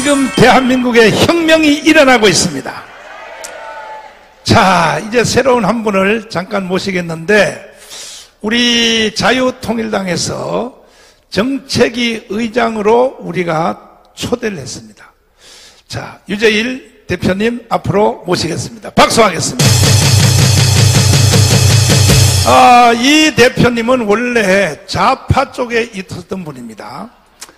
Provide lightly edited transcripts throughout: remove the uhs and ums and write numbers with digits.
지금 대한민국에 혁명이 일어나고 있습니다. 자, 이제 새로운 한 분을 잠깐 모시겠는데, 우리 자유통일당에서 정책위 의장으로 우리가 초대를 했습니다. 자, 유재일 대표님 앞으로 모시겠습니다. 박수하겠습니다. 이 대표님은 원래 좌파 쪽에 있었던 분입니다.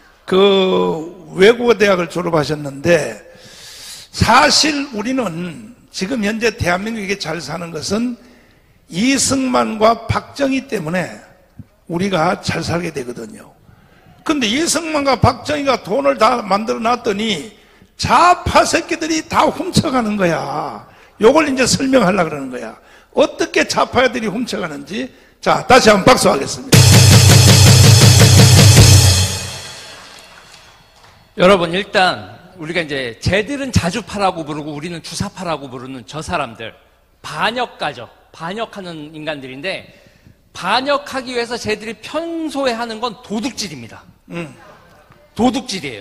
외국어 대학을 졸업하셨는데, 사실 우리는 지금 현재 대한민국에 잘 사는 것은 이승만과 박정희 때문에 우리가 잘 살게 되거든요. 근데 이승만과 박정희가 돈을 다 만들어 놨더니 좌파 새끼들이 다 훔쳐가는 거야. 요걸 이제 설명하려고 그러는 거야. 어떻게 좌파들이 훔쳐가는지. 자, 다시 한번 박수하겠습니다. 여러분, 일단 우리가 이제 쟤들은 자주파라고 부르고 우리는 주사파라고 부르는 저 사람들, 반역가죠. 반역하는 인간들인데, 반역하기 위해서 쟤들이 평소에 하는 건 도둑질입니다. 도둑질이에요.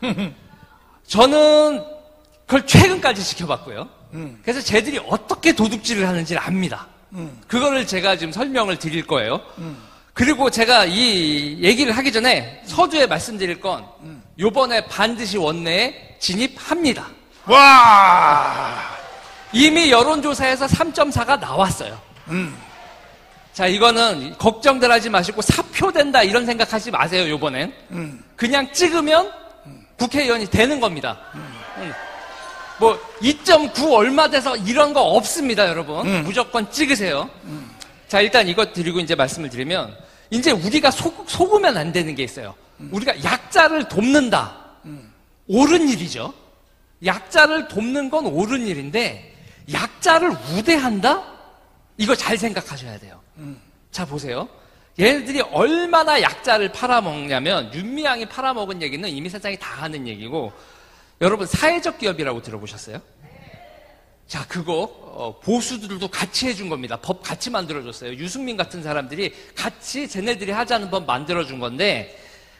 저는 그걸 최근까지 지켜봤고요. 그래서 쟤들이 어떻게 도둑질을 하는지를 압니다. 그거를 제가 지금 설명을 드릴 거예요. 그리고 제가 이 얘기를 하기 전에 서두에 말씀드릴 건, 요번에 반드시 원내에 진입합니다. 와! 이미 여론조사에서 3.4가 나왔어요. 자, 이거는 걱정들 하지 마시고 사표된다 이런 생각하지 마세요. 요번엔 그냥 찍으면 국회의원이 되는 겁니다. 뭐 2.9 얼마 돼서 이런 거 없습니다, 여러분. 무조건 찍으세요. 자, 일단 이것 드리고 이제 말씀을 드리면, 이제 우리가 속으면 안 되는 게 있어요. 우리가 약자를 돕는다. 옳은 일이죠. 약자를 돕는 건 옳은 일인데, 약자를 우대한다? 이거 잘 생각하셔야 돼요. 자, 보세요. 얘네들이 얼마나 약자를 팔아먹냐면, 윤미향이 팔아먹은 얘기는 이미 세상이 다 하는 얘기고, 여러분, 사회적 기업이라고 들어보셨어요? 자, 그거 보수들도 같이 해준 겁니다. 법 같이 만들어줬어요. 유승민 같은 사람들이 같이 쟤네들이 하자는 법 만들어준 건데,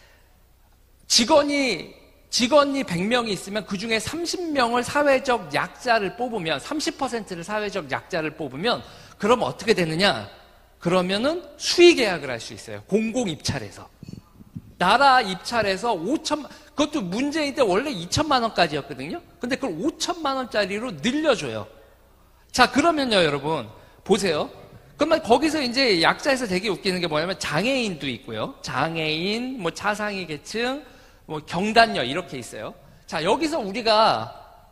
직원이 100명이 있으면 그 중에 30명을 사회적 약자를 뽑으면, 30%를 사회적 약자를 뽑으면, 그럼 어떻게 되느냐? 그러면은 수의 계약을 할 수 있어요. 공공 입찰에서. 나라 입찰에서 그것도 문제인 때 원래 2천만 원까지였거든요. 근데 그걸 5천만 원짜리로 늘려줘요. 자, 그러면요, 여러분. 보세요. 그러면 거기서 이제 약자에서 되게 웃기는 게 뭐냐면, 장애인도 있고요. 장애인, 뭐 차상위 계층, 뭐 경단녀 이렇게 있어요. 자, 여기서 우리가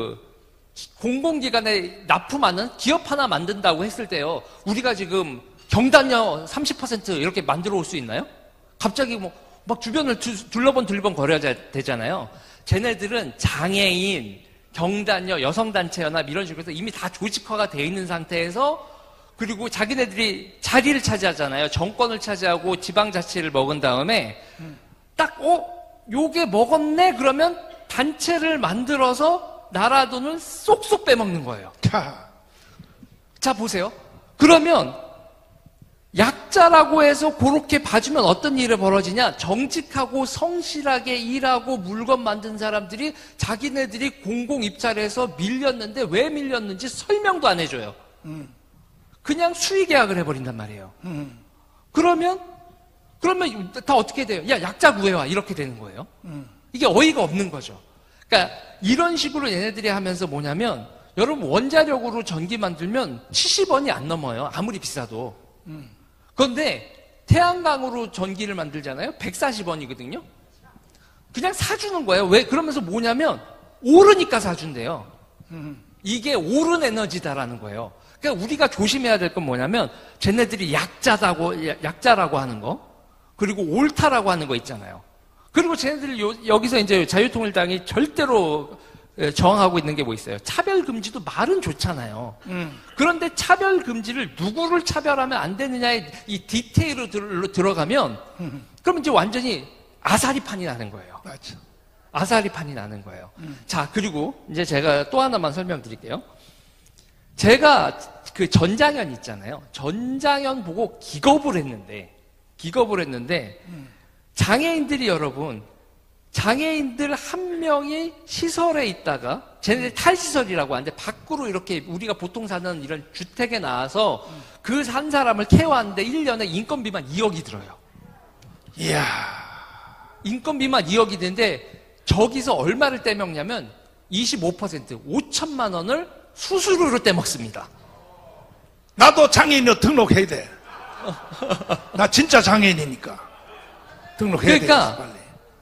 공공기관에 납품하는 기업 하나 만든다고 했을 때요, 우리가 지금 경단녀 30% 이렇게 만들어 올 수 있나요? 갑자기 막 주변을 둘러본 거려야 되잖아요. 쟤네들은 장애인, 경단녀, 여성단체연합 이런 식으로 해서 이미 다 조직화가 돼 있는 상태에서, 그리고 자기네들이 자리를 차지하잖아요. 정권을 차지하고 지방자치를 먹은 다음에 딱 요게 먹었네? 그러면 단체를 만들어서 나라 돈을 쏙쏙 빼먹는 거예요. 자, 보세요. 그러면 약자라고 해서 그렇게 봐주면 어떤 일이 벌어지냐? 정직하고 성실하게 일하고 물건 만든 사람들이 자기네들이 공공 입찰해서 밀렸는데 왜 밀렸는지 설명도 안 해줘요. 그냥 수의 계약을 해버린단 말이에요. 그러면 다 어떻게 돼요? 야, 약자 구해와. 이렇게 되는 거예요. 이게 어이가 없는 거죠. 그러니까 이런 식으로 얘네들이 하면서 뭐냐면, 여러분, 원자력으로 전기 만들면 70원이 안 넘어요. 아무리 비싸도. 그런데 태양광으로 전기를 만들잖아요. 140원이거든요. 그냥 사주는 거예요. 왜? 그러면서 뭐냐면 오르니까 사준대요. 이게 옳은 에너지다라는 거예요. 그러니까 우리가 조심해야 될 건 뭐냐면, 쟤네들이 약자라고 하는 거, 그리고 옳다라고 하는 거 있잖아요. 그리고 쟤네들이 여기서 이제 자유통일당이 절대로 저항하고 있는 게 뭐 있어요? 차별금지도 말은 좋잖아요. 그런데 차별금지를 누구를 차별하면 안 되느냐의 이 디테일로 들어가면, 그럼 이제 완전히 아사리판이 나는 거예요. 맞죠. 아사리판이 나는 거예요. 자, 그리고 이제 제가 또 하나만 설명드릴게요. 제가 그 전장현 있잖아요. 전장현 보고 기겁을 했는데, 장애인들이 여러분, 장애인들 한 명이 시설에 있다가 쟤네들 탈시설이라고 하는데 밖으로 이렇게 우리가 보통 사는 이런 주택에 나와서 그 한 사람을 케어하는데 1년에 인건비만 2억이 들어요. 이야. 인건비만 2억이 되는데 저기서 얼마를 떼먹냐면 25% 5천만 원을 수수료로 떼먹습니다. 나도 장애인으로 등록해야 돼. 나 진짜 장애인이니까 등록해야 그러니까 돼. 빨리.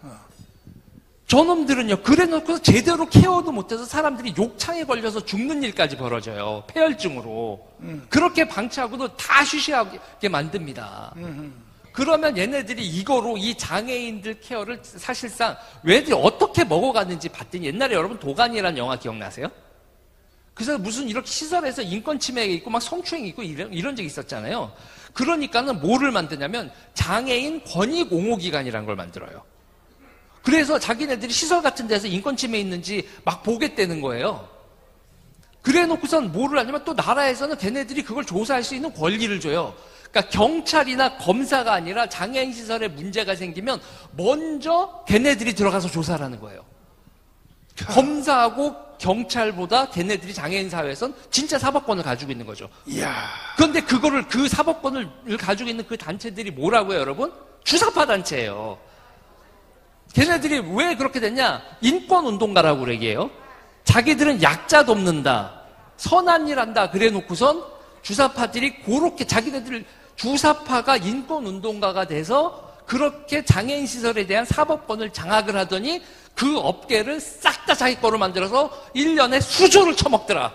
저놈들은요, 그래 놓고서 제대로 케어도 못해서 사람들이 욕창에 걸려서 죽는 일까지 벌어져요. 폐혈증으로. 그렇게 방치하고도 다 쉬쉬하게 만듭니다. 그러면 얘네들이 이거로 이 장애인들 케어를 사실상 얘들이 어떻게 먹어가는지 봤더니 옛날에 여러분 도가니라는 영화 기억나세요? 그래서 무슨 이렇게 시설에서 인권 침해가 있고 막 성추행이 있고 이런 적이 있었잖아요. 그러니까는 뭐를 만드냐면 장애인 권익옹호기관이라는 걸 만들어요. 그래서 자기네들이 시설 같은 데서 인권 침해 있는지 막 보겠다는 거예요. 그래 놓고선 뭐를 하냐면 또 나라에서는 걔네들이 그걸 조사할 수 있는 권리를 줘요. 그러니까 경찰이나 검사가 아니라 장애인 시설에 문제가 생기면 먼저 걔네들이 들어가서 조사를 하는 거예요. 검사하고 경찰보다 걔네들이 장애인 사회에선 진짜 사법권을 가지고 있는 거죠. 이야. 그런데 그거를 그 사법권을 가지고 있는 그 단체들이 뭐라고요, 여러분? 주사파 단체예요. 걔네들이 왜 그렇게 됐냐? 인권운동가라고 얘기해요. 자기들은 약자 돕는다, 선한 일 한다, 그래 놓고선 주사파들이 그렇게 자기네들 주사파가 인권운동가가 돼서 그렇게 장애인 시설에 대한 사법권을 장악을 하더니 그 업계를 싹 다 자기 거로 만들어서 1년에 수조를 쳐먹더라.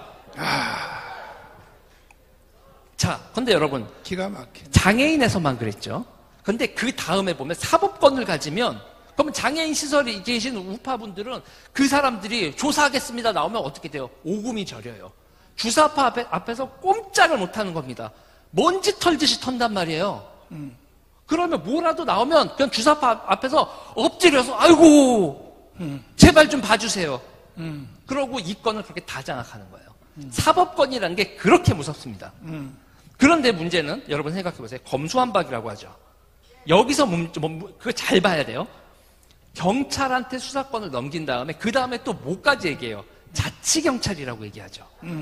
자, 근데 여러분, 기가 막히네. 장애인에서만 그랬죠. 근데 그 다음에 보면 사법권을 가지면, 그러면 장애인 시설에 계신 우파분들은 그 사람들이 조사하겠습니다 나오면 어떻게 돼요? 오금이 저려요. 주사파 앞에서 꼼짝을 못하는 겁니다. 먼지 털듯이 턴단 말이에요. 그러면 뭐라도 나오면 그냥 주사파 앞에서 엎드려서 아이고 제발 좀 봐주세요. 그러고 이권을 그렇게 다 장악하는 거예요. 사법권이라는 게 그렇게 무섭습니다. 그런데 문제는 여러분 생각해 보세요. 검수완박이라고 하죠. 여기서 그거 잘 봐야 돼요. 경찰한테 수사권을 넘긴 다음에 그 다음에 또 뭐까지 얘기해요? 자치경찰이라고 얘기하죠.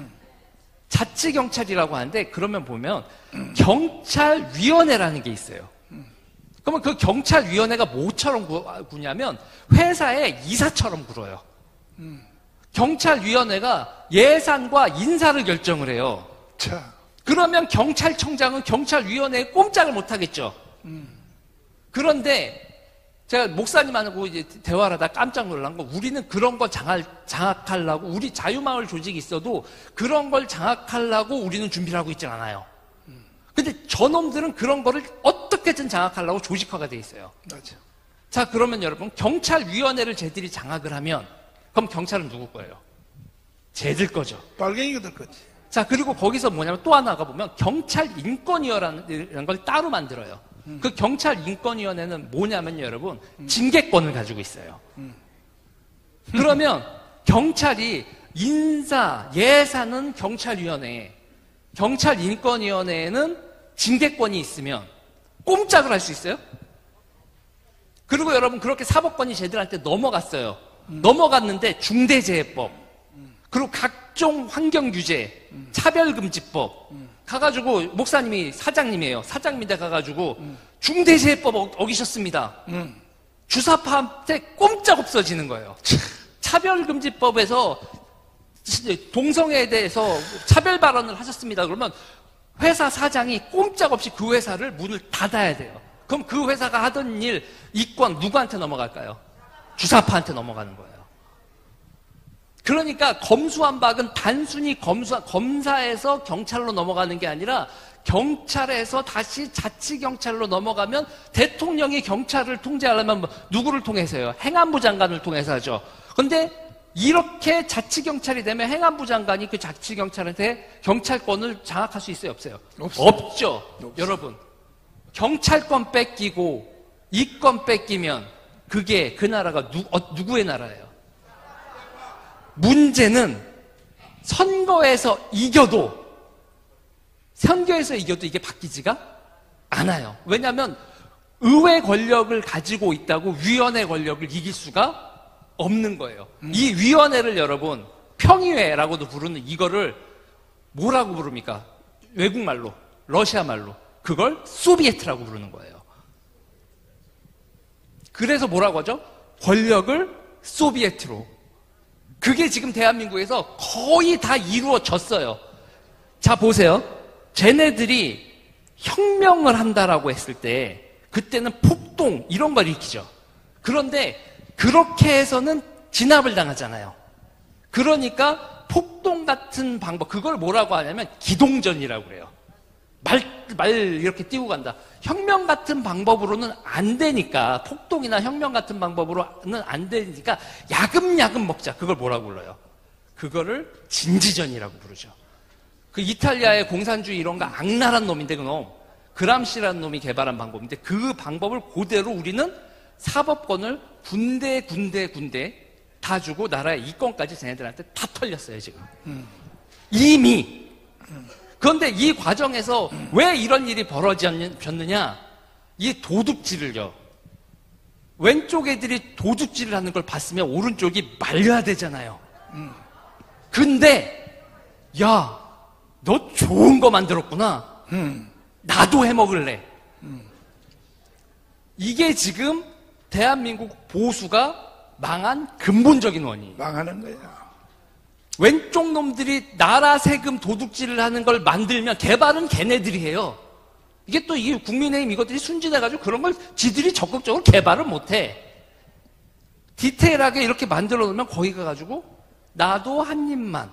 자치경찰이라고 하는데 그러면 보면 경찰위원회라는 게 있어요. 그러면 그 경찰위원회가 뭐처럼 구냐면 회사의 이사처럼 굴어요. 경찰위원회가 예산과 인사를 결정을 해요. 자. 그러면 경찰청장은 경찰위원회에 꼼짝을 못하겠죠. 그런데 제가 목사님하고 이제 대화를 하다 깜짝 놀란 거, 우리는 그런 거 장악하려고, 우리 자유마을 조직이 있어도 그런 걸 장악하려고 우리는 준비를 하고 있진 않아요. 근데 저놈들은 그런 거를 어떻게든 장악하려고 조직화가 돼 있어요. 맞아. 자, 그러면 여러분, 경찰위원회를 쟤들이 장악을 하면, 그럼 경찰은 누구 거예요? 쟤들 거죠. 빨갱이들 거지. 자, 그리고 거기서 뭐냐면 또 하나가 보면 경찰인권위원회라는 걸 따로 만들어요. 그 경찰인권위원회는 뭐냐면 여러분, 징계권을 가지고 있어요. 그러면 경찰이 인사, 예산은 경찰위원회, 경찰인권위원회에는 징계권이 있으면 꼼짝을 할 수 있어요? 그리고 여러분, 그렇게 사법권이 쟤들한테 넘어갔어요. 넘어갔는데 중대재해법, 그리고 각종 환경규제, 차별금지법 가가지고, 목사님이 사장님이에요. 사장님인데 가가지고 중대재해법 어기셨습니다. 주사파한테 꼼짝 없어지는 거예요. 차별금지법에서 동성애에 대해서 차별 발언을 하셨습니다. 그러면 회사 사장이 꼼짝없이 그 회사를 문을 닫아야 돼요. 그럼 그 회사가 하던 일, 이권 누구한테 넘어갈까요? 주사파한테 넘어가는 거예요. 그러니까 검수완박은 단순히 검사에서 경찰로 넘어가는 게 아니라 경찰에서 다시 자치경찰로 넘어가면 대통령이 경찰을 통제하려면 누구를 통해서요? 행안부 장관을 통해서 하죠. 그런데 이렇게 자치경찰이 되면 행안부 장관이 그 자치경찰한테 경찰권을 장악할 수 있어요? 없어요? 없죠. 여러분, 경찰권 뺏기고 이권 뺏기면 그게 그 나라가 누구의 나라예요? 문제는 선거에서 이겨도 이게 바뀌지가 않아요. 왜냐하면 의회 권력을 가지고 있다고 위원회 권력을 이길 수가 없는 거예요. 이 위원회를 여러분 평의회라고도 부르는 이거를 뭐라고 부릅니까? 외국말로, 러시아 말로. 그걸 소비에트라고 부르는 거예요. 그래서 뭐라고 하죠? 권력을 소비에트로. 그게 지금 대한민국에서 거의 다 이루어졌어요. 자, 보세요. 쟤네들이 혁명을 한다라고 했을 때 그때는 폭동 이런 걸 일으키죠. 그런데 그렇게 해서는 진압을 당하잖아요. 그러니까 폭동 같은 방법, 그걸 뭐라고 하냐면 기동전이라고 그래요. 말 이렇게 띄고 간다. 혁명 같은 방법으로는 안 되니까, 폭동이나 혁명 같은 방법으로는 안 되니까 야금야금 먹자. 그걸 뭐라고 불러요? 그거를 진지전이라고 부르죠. 그 이탈리아의 공산주의 이런 거 악랄한 놈인데 그놈 그람시라는 놈이 개발한 방법인데 그 방법을 그대로 우리는 사법권을 군데 다 주고 나라의 이권까지 쟤네들한테 다 털렸어요 지금. 이미. 그런데 이 과정에서 왜 이런 일이 벌어졌느냐? 이 도둑질을요. 왼쪽 애들이 도둑질을 하는 걸 봤으면 오른쪽이 말려야 되잖아요. 근데 야, 너 좋은 거 만들었구나. 나도 해먹을래. 이게 지금 대한민국 보수가 망한 근본적인 원인. 망하는 거야. 왼쪽 놈들이 나라 세금 도둑질을 하는 걸 만들면 개발은 걔네들이 해요. 이게 또 이 국민의힘 이것들이 순진해가지고 그런 걸 지들이 적극적으로 개발을 못해. 디테일하게 이렇게 만들어 놓으면 거기 가가지고 나도 한 입만.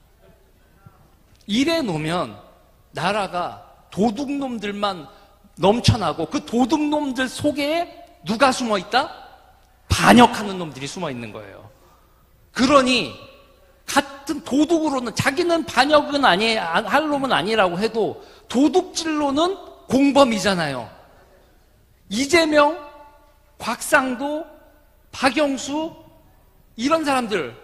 이래 놓으면 나라가 도둑놈들만 넘쳐나고 그 도둑놈들 속에 누가 숨어 있다? 반역하는 놈들이 숨어 있는 거예요. 그러니 같은 도둑으로는 자기는 반역은 할 놈은 아니라고 해도 도둑질로는 공범이잖아요. 이재명, 곽상도, 박영수 이런 사람들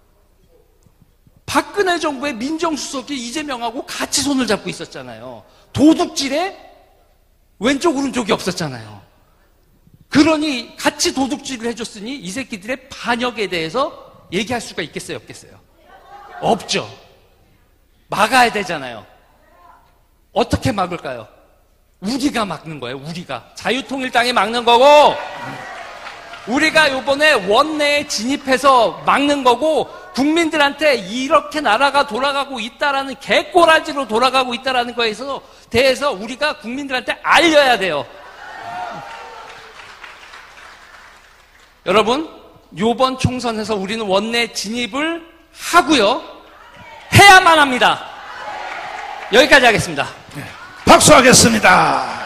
박근혜 정부의 민정수석이 이재명하고 같이 손을 잡고 있었잖아요. 도둑질에 왼쪽 오른쪽이 없었잖아요. 그러니 같이 도둑질을 해줬으니 이 새끼들의 반역에 대해서 얘기할 수가 있겠어요, 없겠어요? 없죠. 막아야 되잖아요. 어떻게 막을까요? 우리가 막는 거예요, 우리가. 자유통일당이 막는 거고, 우리가 요번에 원내에 진입해서 막는 거고, 국민들한테 이렇게 나라가 돌아가고 있다라는 개꼬라지로 돌아가고 있다라는 거에 대해서 우리가 국민들한테 알려야 돼요. 여러분, 요번 총선에서 우리는 원내 진입을 하고요. 해야만 합니다. 여기까지 하겠습니다. 박수하겠습니다.